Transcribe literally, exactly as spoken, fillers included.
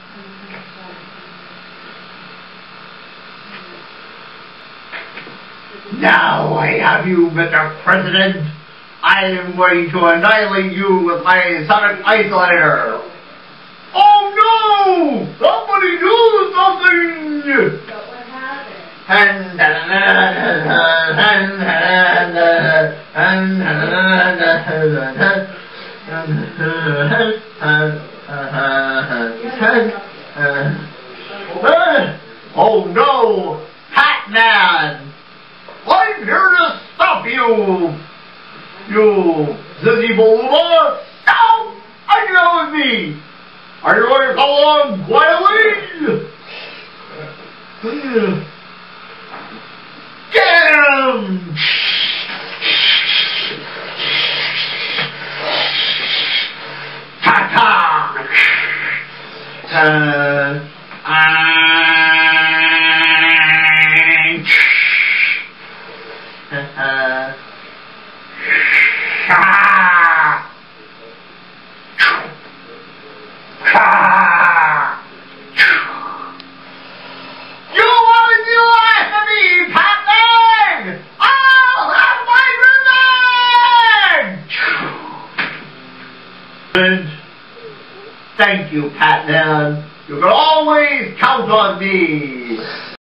Now I have you, Mister President. I am going to annihilate you with my sonic isolator. Oh no! Somebody do something! But what happened? And oh no! Patman! I'm here to stop you! You zizzy balloon! Stop! Are you yelling at me? Are you going to come along quietly? Get him! Ta-ta! Uh, uh, uh, You want to do after me, Patman? I'll have my revenge! Thank you, Patman. You can always count on me.